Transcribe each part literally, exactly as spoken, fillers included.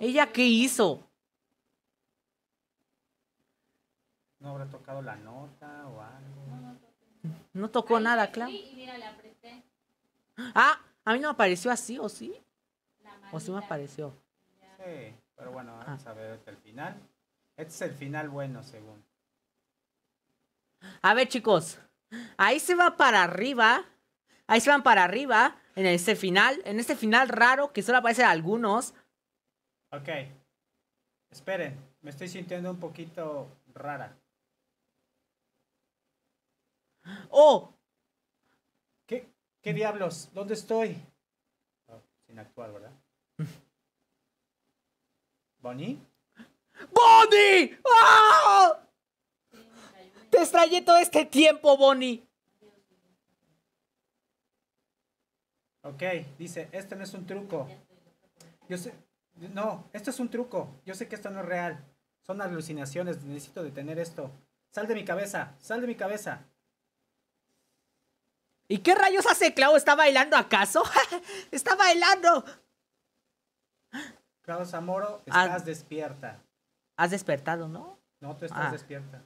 ¿Ella qué hizo? ¿No habrá tocado la nota o algo? No tocó Ahí nada, le Clau. escribí y mira, le apreté Ah, a mí no me apareció así, ¿o sí? la ¿O sí me manita. apareció? Sí, pero bueno, Ah. vamos a ver el final. Este es el final bueno, según. A ver, chicos. Ahí se va para arriba. Ahí se van para arriba. En este final. En este final raro que solo aparecen algunos. Ok. Esperen, me estoy sintiendo un poquito rara. ¡Oh! ¿Qué, qué diablos? ¿Dónde estoy? Oh, sin actuar, ¿verdad? ¿Bonnie? ¡Bonnie! ¡Ah! Te extrañé todo este tiempo, Bonnie. Ok, dice, este no es un truco. Yo sé, no, esto es un truco. Yo sé que esto no es real. Son alucinaciones, necesito detener esto. Sal de mi cabeza, sal de mi cabeza. ¿Y qué rayos hace Clau? ¿Está bailando acaso? ¡Está bailando! Klaus Amoro, Ah. estás despierta. Has despertado, ¿no? No, tú estás Ah. despierta.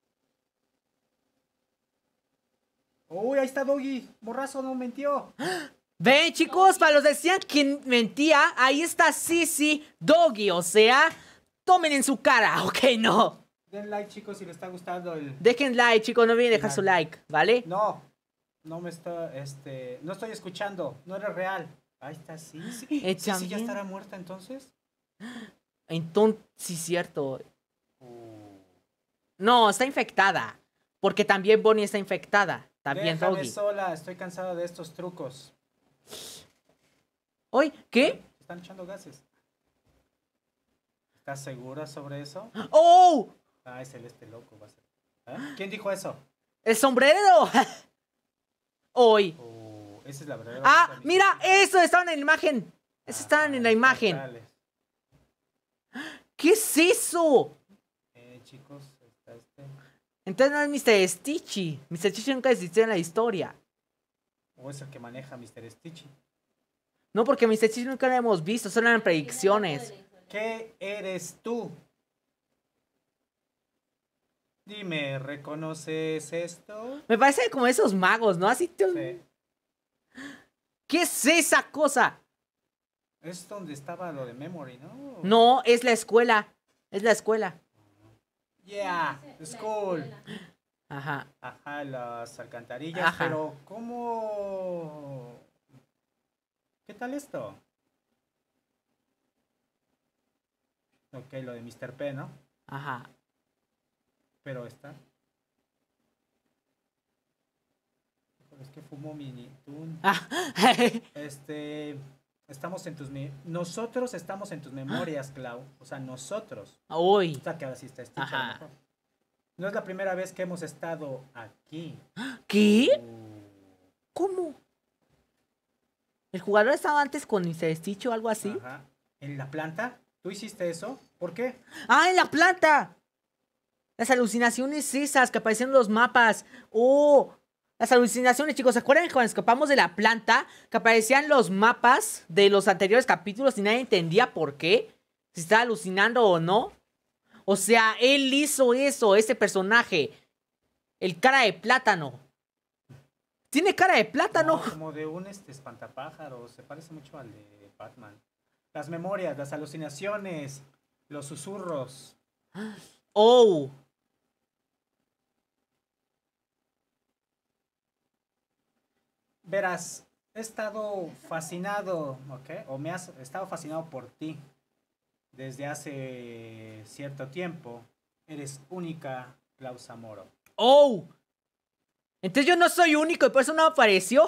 Uy, ahí está Doggy. Morrazo no mintió. Ven, chicos, para los que decían que mentía, ahí está Sisi Doggy, o sea, tomen en su cara, ok, no. Den like, chicos, si les está gustando el... Dejen like, chicos, no olviden dejar su like, ¿vale? No, no me está, este, no estoy escuchando, no eres real. Ahí está, sí, sí. Eh, Sí, sí, ya también. estará muerta entonces. Entonces, sí, cierto. Uh, No, está infectada, porque también Bonnie está infectada, también déjame Doggy. sola, estoy cansado de estos trucos. Oye, ¿qué? Están echando gases. ¿Estás segura sobre eso? ¡Oh! Ah, es el este loco, va a ser. ¿Eh? ¿Quién dijo eso? ¡El sombrero! Hoy. Uh, esa es la verdadera. Ah, voz de mi mira, sentimiento. eso estaban en la imagen. Eso estaban Ajá, en la los imagen. portales. ¿Qué es eso? Eh, chicos, está este. Entonces no es mister Stitchy. mister Stitchy nunca existió en la historia. O es el que maneja mister Stitchy. No, porque mister Stitchy nunca lo hemos visto, solo eran predicciones. ¿Qué eres tú? Dime, ¿reconoces esto? Me parece como esos magos, ¿no? Así. te- Sí. ¿Qué es esa cosa? Es donde estaba lo de Memory, ¿no? No, es la escuela. Es la escuela. Yeah, school. Ajá. Ajá, las alcantarillas. Ajá. Pero, ¿cómo? ¿Qué tal esto? Ok, lo de mister P, ¿no? Ajá. Pero está. Híjole, es que fumo mini. Tun. Ah, Este. Estamos en tus. me- Nosotros estamos en tus memorias, Clau. O sea, nosotros. Uy. O sea, que ahora sí está Stitch, a lo Ajá. mejor. No es la primera vez que hemos estado aquí. ¿Qué? Uh, ¿Cómo? ¿El jugador estaba antes con mister Stitch o algo así? Ajá. ¿En la planta? ¿Tú hiciste eso? ¿Por qué? ¡Ah, en la planta! Las alucinaciones esas que aparecían en los mapas. ¡Oh! Las alucinaciones, chicos. ¿Se acuerdan que cuando escapamos de la planta? Que aparecían los mapas de los anteriores capítulos y nadie entendía por qué. Si estaba alucinando o no. O sea, él hizo eso, ese personaje. El cara de plátano. Tiene cara de plátano. No, como de un este, espantapájaros. Se parece mucho al de Batman. Las memorias, las alucinaciones, los susurros. Oh. Verás, he estado fascinado, ¿ok? O me has estado fascinado por ti desde hace cierto tiempo. Eres única, Klaus Amoro. Oh. Entonces yo no soy único y por eso no apareció.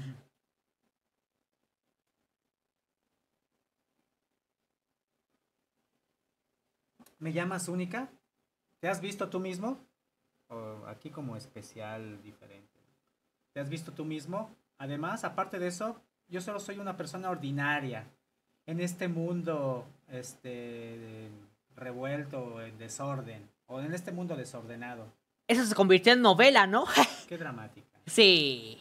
¿Me llamas única? ¿Te has visto tú mismo? O aquí como especial, diferente. ¿Te has visto tú mismo? Además, aparte de eso, yo solo soy una persona ordinaria en este mundo este revuelto, en desorden, o en este mundo desordenado. Eso se convirtió en novela, ¿no? Qué dramática. Sí.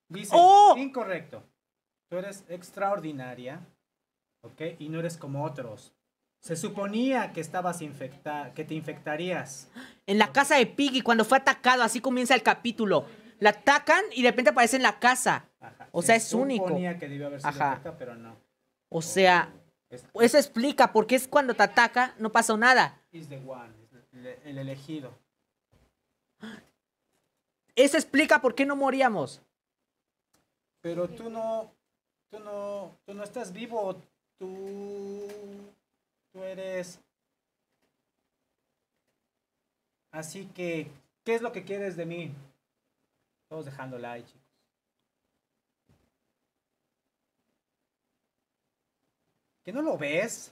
Dice, ¡Oh! incorrecto. Tú eres extraordinaria, ¿ok? Y no eres como otros. Se suponía que estabas infectada, que te infectarías. En la casa de Piggy, cuando fue atacado, así comienza el capítulo. La atacan y de repente aparece en la casa. Ajá. O Se sea, es único. suponía que debió haber sido Ajá. infectada, pero no. O sea, Es, eso explica por qué es cuando te ataca, no pasó nada. is the one, es el, el elegido. Eso explica por qué no moríamos. Pero tú no, tú no, tú no estás vivo. Tú, tú eres. Así que, ¿qué es lo que quieres de mí? Todos dejando like, chicos. ¿Que no lo ves?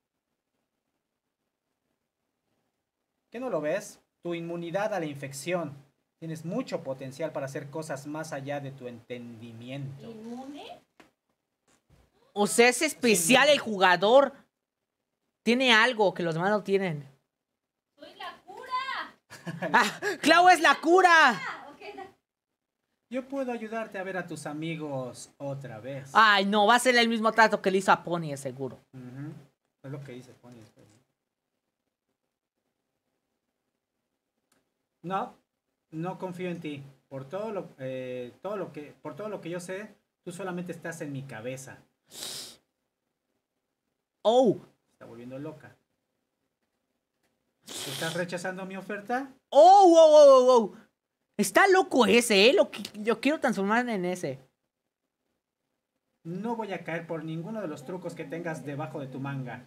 ¿Que no lo ves? Tu inmunidad a la infección. Tienes mucho potencial para hacer cosas más allá de tu entendimiento. ¿Inmune? O sea, es especial el jugador. Tiene algo que los demás no tienen. ¡Soy la cura! ¡Ah! ¡Clau es la cura! Ah, ok, da- Yo puedo ayudarte a ver a tus amigos otra vez. Ay, no, va a ser el mismo trato que le hizo a Pony, es seguro. Ujú. Es lo que dice Pony. después. No, no confío en ti. Por todo lo, eh, todo lo que, por todo lo que yo sé, tú solamente estás en mi cabeza. Oh, Se está volviendo loca. ¿Estás rechazando mi oferta? oh, oh, oh, oh, oh. Está loco ese, ¿eh? Lo que, yo quiero transformarme en ese. No voy a caer por ninguno de los trucos que tengas debajo de tu manga.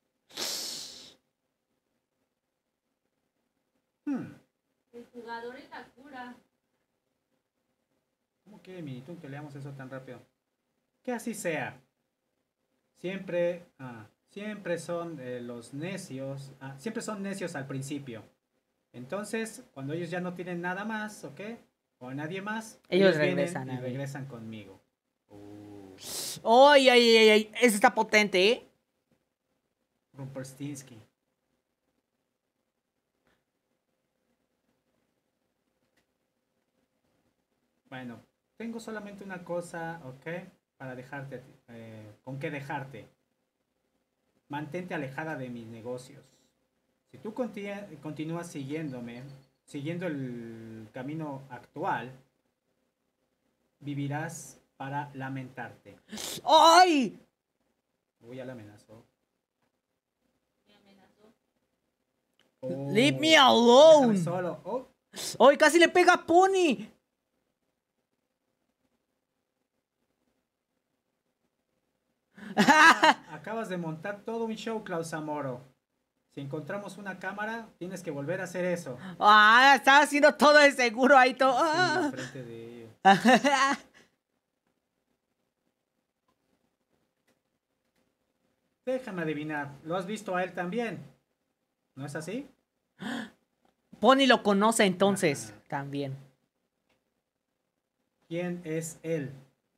Hmm. El jugador es la cura. ¿Cómo quiere Minitún que leamos eso tan rápido? Que así sea. Siempre, ah, siempre son eh, los necios, ah, siempre son necios al principio. Entonces, cuando ellos ya no tienen nada más, ¿ok? O a nadie más, Ellos vienen regresan y a ver. regresan conmigo. Uh, Ay, ay, ay, ay. Ese está potente, ¿eh? Rumpelstiltskin. Bueno, tengo solamente una cosa, ¿ok? Para dejarte, eh, con qué dejarte. Mantente alejada de mis negocios. Si tú conti- continúas siguiéndome, siguiendo el camino actual, vivirás para lamentarte. ¡Ay! Uy, ya la amenazó. Me amenazó. Oh, Leave me déjame alone. solo. Oh, ¡Ay, casi le pega a Pony! acabas de montar todo un show, Klaus Zamoro. Si encontramos una cámara, tienes que volver a hacer eso. Ah, estaba haciendo todo de seguro ahí todo. Sí, Ah. enfrente de ellos. Déjame adivinar, ¿lo has visto a él también? ¿No es así? Pony lo conoce entonces Ajá. también. ¿Quién es él?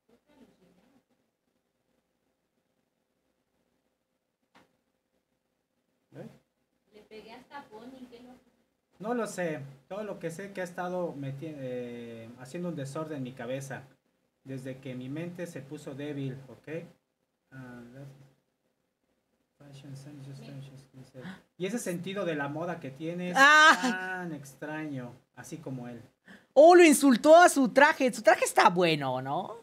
¿Eh? Le pegué hasta Pony, que no. No lo sé. Todo lo que sé que ha estado meti- eh, haciendo un desorden en mi cabeza. Desde que mi mente se puso débil, ¿ok? Ah, that's- fashion sense, just fashion, dice. Y ese sentido de la moda que tienes Ah. tan extraño, así como él. Oh, lo insultó a su traje. Su traje está bueno, ¿no?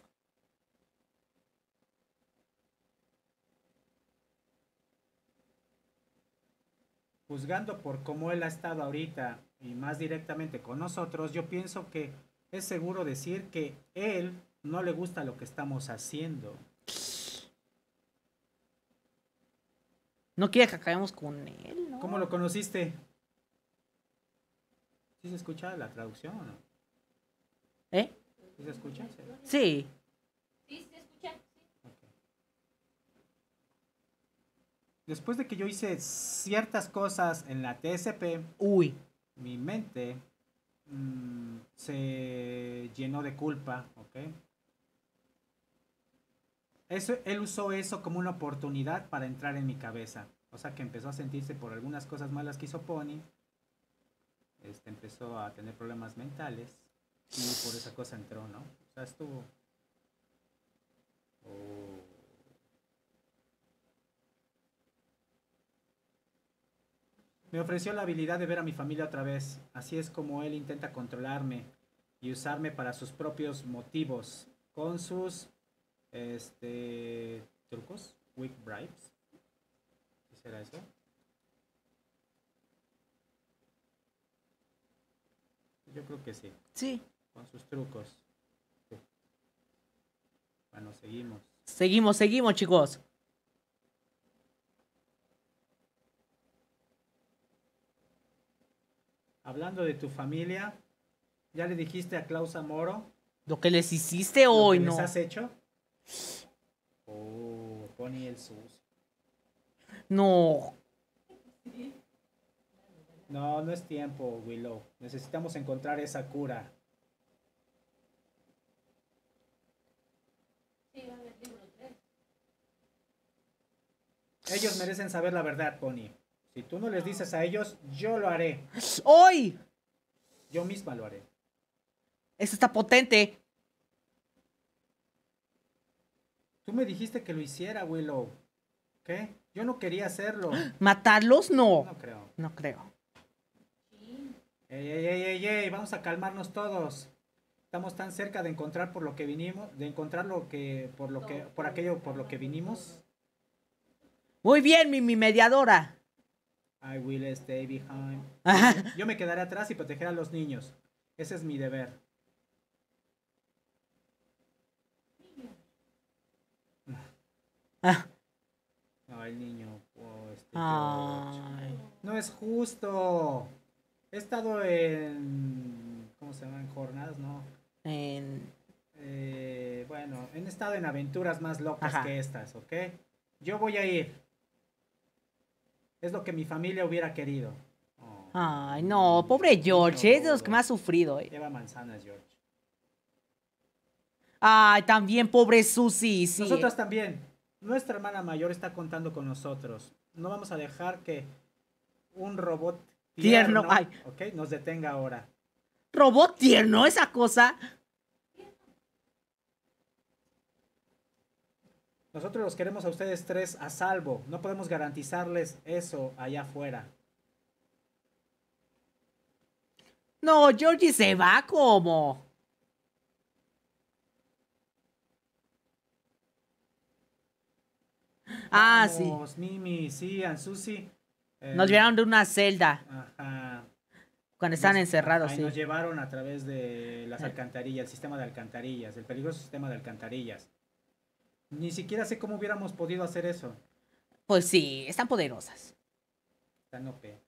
Juzgando por cómo él ha estado ahorita y más directamente con nosotros, yo pienso que es seguro decir que él no le gusta lo que estamos haciendo. No quiere que acabemos con él, ¿no? ¿Cómo lo conociste? ¿Sí se escucha la traducción o no? ¿Eh? ¿Sí se escucha? Sí. Sí. Sí, se escucha. Sí. Ok. Después de que yo hice ciertas cosas en la T S P, Uy. mi mente mm, se llenó de culpa, ¿ok? Eso, él usó eso como una oportunidad para entrar en mi cabeza. O sea que empezó a sentirse por algunas cosas malas que hizo Pony. Este, empezó a tener problemas mentales. Y por esa cosa entró, ¿no? O sea, estuvo... Oh. Me ofreció la habilidad de ver a mi familia otra vez. Así es como él intenta controlarme y usarme para sus propios motivos, con sus este trucos, weak bribes. ¿Qué será eso? Yo creo que sí, Sí. con sus trucos. Sí. Bueno, seguimos. Seguimos, seguimos, chicos. Hablando de tu familia, ¿ya le dijiste a Klaus Amoro Lo que les hiciste lo hoy, que no. les has hecho? Oh, Pony el sucio. No. No, no es tiempo, Willow. Necesitamos encontrar esa cura. Sí, va a haber libro tres. Ellos merecen saber la verdad, Pony. Si tú no les dices a ellos, yo lo haré. ¡Hoy! Yo misma lo haré. Eso está potente. Tú me dijiste que lo hiciera, Willow. ¿Qué? Yo no quería hacerlo. ¿Matarlos? No. No creo. No creo. Sí. Ey, ey, ey, ey, ey, vamos a calmarnos todos. Estamos tan cerca de encontrar por lo que vinimos, de encontrar lo que, por lo que, por aquello por lo que vinimos. Muy bien, mi, mi mediadora. I will stay behind. Ajá. Yo me quedaré atrás y proteger a los niños. Ese es mi deber. Ah. No, el niño. Oh, este George. Ay. No es justo. He estado en... ¿Cómo se llaman? Jornadas, ¿no? En- Eh, bueno, he estado en aventuras más locas Ajá. que estas, ¿ok? Yo voy a ir. Es lo que mi familia hubiera querido. Oh, Ay, no, pobre George, niño es de los que bobo. más ha sufrido. eh. Lleva manzanas, George. Ay, también pobre Susie, sí. Nosotras también. Nuestra hermana mayor está contando con nosotros. No vamos a dejar que un robot Tierno, tierno, ay. ¿ok? Nos detenga ahora. Robot tierno, esa cosa. Nosotros los queremos a ustedes tres a salvo. No podemos garantizarles eso allá afuera. No, Georgie se va como. Ah, sí. Vamos, Mimi, Cian, Susi. Eh, Nos llevaron de una celda Ajá. cuando estaban Nos- encerrados, ajá, y sí. nos llevaron a través de las Eh. alcantarillas, el sistema de alcantarillas, el peligroso sistema de alcantarillas. Ni siquiera sé cómo hubiéramos podido hacer eso. Pues sí, están poderosas. Tan O P.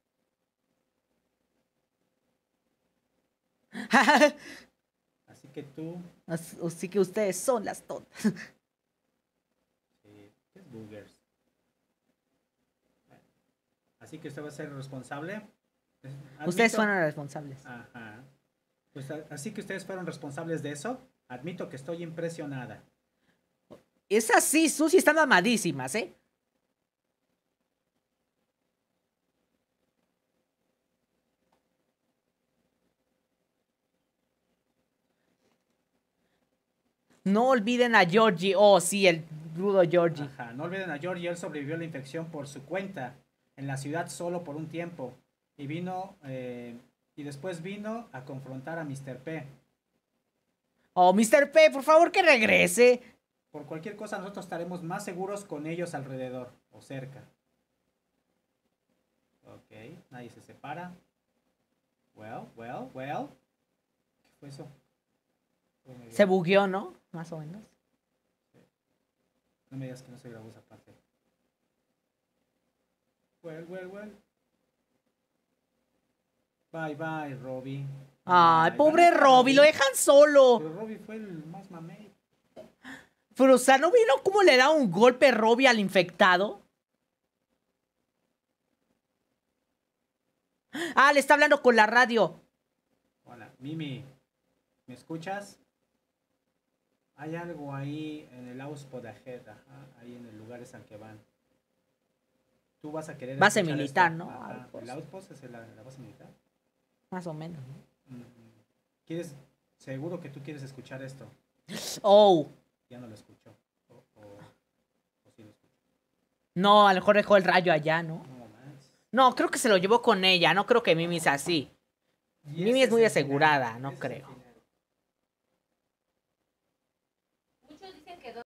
Así que tú, Así que ustedes son las tontas. sí, ¿qué es boogers? Bueno, así que usted va a ser responsable. Ustedes Admito- fueron los responsables. Ajá. Pues a- así que ustedes fueron responsables de eso. Admito que estoy impresionada. Es así, Susie están mamadísimas, ¿eh? No olviden a Georgie. Oh, sí, el rudo Georgie. Ajá. No olviden a George, él sobrevivió a la infección por su cuenta en la ciudad solo por un tiempo. Y vino, eh, y después vino a confrontar a mister P. Oh, mister P, por favor que regrese. Por cualquier cosa nosotros estaremos más seguros con ellos alrededor o cerca. Ok, nadie se separa. Well, well, well. ¿Qué fue eso? Oh, my Se God. bugueó, ¿no? Más o menos. No me digas que no se grabó esa parte. Well, well, well. Bye, bye, Robbie. Ay, Bye. pobre Ganó Robbie, lo dejan solo. Pero Robbie fue el más mamey. Pero, o sea, ¿no vieron cómo le da un golpe Robbie al infectado? Ah, le está hablando con la radio. Hola, Mimi. ¿Me escuchas? Hay algo ahí en el Auspod Ahead, ajá, ahí en el lugar es al que van. Tú vas a querer Base escuchar militar, esto. ¿no? Ajá, Outpost. el Outpost es la, la base militar. Más o menos, ¿no? Ujú. ¿Quieres Seguro que tú quieres escuchar esto. Oh, Ya no lo escuchó. O, o, o sí lo escuchó. no, a lo mejor dejó el rayo allá, ¿no? No más. No, creo que se lo llevó con ella. No creo que Mimi sea así. Y Mimi ese es muy el asegurada, final, no ese es el creo. final.